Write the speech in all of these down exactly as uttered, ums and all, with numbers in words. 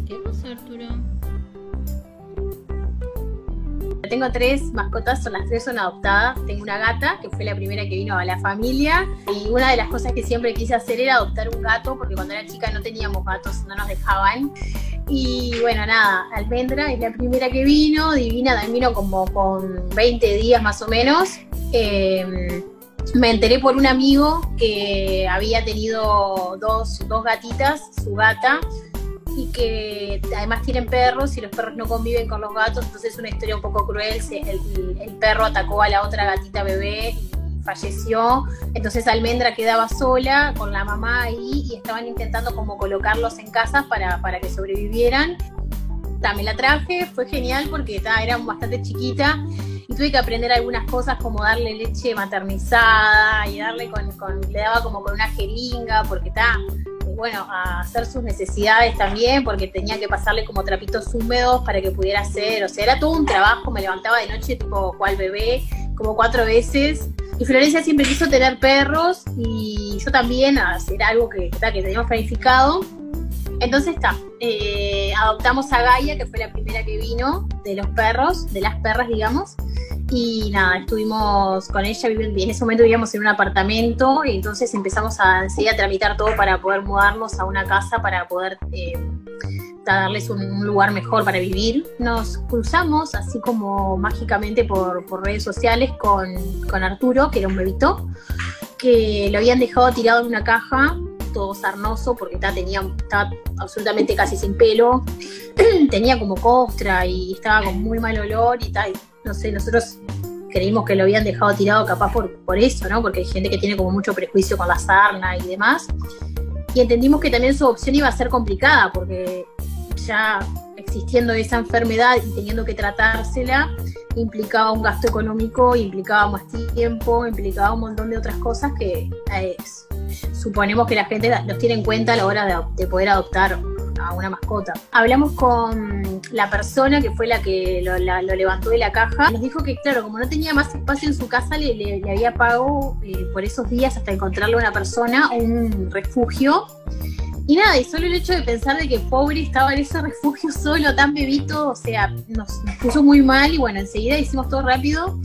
¿Qué pasa, Arturo? Tengo tres mascotas, son las tres son adoptadas. Tengo una gata, que fue la primera que vino a la familia. Y una de las cosas que siempre quise hacer era adoptar un gato, porque cuando era chica no teníamos gatos, no nos dejaban. Y bueno, nada, Almendra es la primera que vino, divina, también vino como con veinte días más o menos. Eh, me enteré por un amigo que había tenido dos, dos gatitas, su gata, y que además tienen perros y los perros no conviven con los gatos, entonces es una historia un poco cruel. El, el perro atacó a la otra gatita bebé y falleció, entonces Almendra quedaba sola con la mamá ahí y estaban intentando como colocarlos en casas para, para que sobrevivieran. También la traje, fue genial porque ta, era bastante chiquita y tuve que aprender algunas cosas como darle leche maternizada y darle con, con le daba como con una jeringa porque está bueno, a hacer sus necesidades también, porque tenía que pasarle como trapitos húmedos para que pudiera hacer, o sea, era todo un trabajo. Me levantaba de noche tipo cual bebé, como cuatro veces. Y Florencia siempre quiso tener perros y yo también, era algo que, que teníamos planificado. Entonces está, eh, adoptamos a Gaia, que fue la primera que vino de los perros, de las perras, digamos. Y nada, estuvimos con ella, en ese momento vivíamos en un apartamento y entonces empezamos a enseguida a tramitar todo para poder mudarnos a una casa, para poder eh, darles un, un lugar mejor para vivir. Nos cruzamos así como mágicamente por, por redes sociales con, con Arturo, que era un bebito, que lo habían dejado tirado en una caja, todo sarnoso porque ta, tenía, estaba absolutamente casi sin pelo, tenía como costra y estaba con muy mal olor y tal. No sé, nosotros creímos que lo habían dejado tirado capaz por, por eso, ¿no? Porque hay gente que tiene como mucho prejuicio con la sarna y demás. Y entendimos que también su opción iba a ser complicada porque ya existiendo esa enfermedad y teniendo que tratársela, implicaba un gasto económico, implicaba más tiempo, implicaba un montón de otras cosas que eh, suponemos que la gente los tiene en cuenta a la hora de, de poder adoptar a una mascota. Hablamos con la persona que fue la que lo, la, lo levantó de la caja. Nos dijo que, claro, como no tenía más espacio en su casa, le, le, le había pagado eh, por esos días hasta encontrarle a una persona un refugio. Y nada, y solo el hecho de pensar de que pobre estaba en ese refugio solo, tan bebito, o sea, nos, nos puso muy mal. Y bueno, enseguida hicimos todo rápido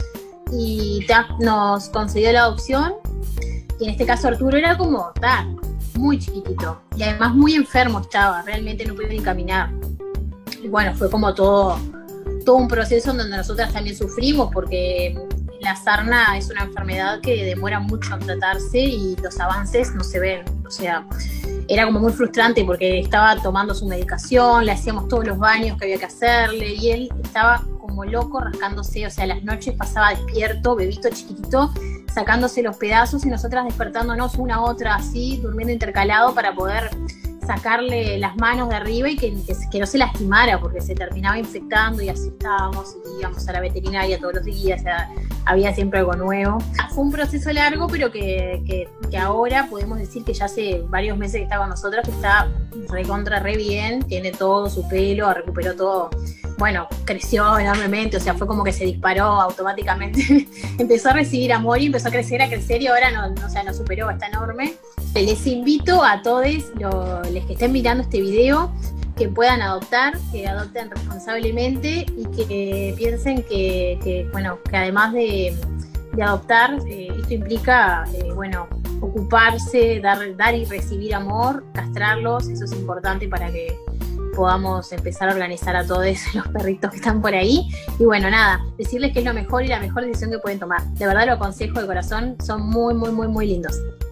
y ta, nos concedió la adopción. Y en este caso Arturo era como, ta, muy chiquitito y además muy enfermo estaba, realmente no podía ni caminar. Y bueno, fue como todo, todo un proceso en donde nosotras también sufrimos porque la sarna es una enfermedad que demora mucho en tratarse y los avances no se ven. O sea, era como muy frustrante porque estaba tomando su medicación, le hacíamos todos los baños que había que hacerle y él estaba como loco rascándose, o sea, las noches pasaba despierto, bebito chiquitito, sacándose los pedazos y nosotras despertándonos una a otra así, durmiendo intercalado para poder sacarle las manos de arriba y que, que, que no se lastimara porque se terminaba infectando y así estábamos y íbamos a la veterinaria todos los días, o sea, había siempre algo nuevo. Fue un proceso largo, pero que, que, que ahora podemos decir que ya hace varios meses que está con nosotros, que está recontra re bien, tiene todo su pelo, recuperó todo. Bueno, creció enormemente, o sea, fue como que se disparó automáticamente. Empezó a recibir amor y empezó a crecer, a crecer y ahora no, no, o sea, nos superó, está enorme. Les invito a todos los que estén mirando este video que puedan adoptar, que adopten responsablemente y que piensen que, que bueno, que además de, de adoptar, eh, esto implica, eh, bueno, ocuparse, dar, dar y recibir amor, castrarlos, eso es importante para que podamos empezar a organizar a todos los perritos que están por ahí. Y bueno, nada, decirles que es lo mejor y la mejor decisión que pueden tomar. De verdad lo aconsejo de corazón, son muy, muy, muy, muy lindos.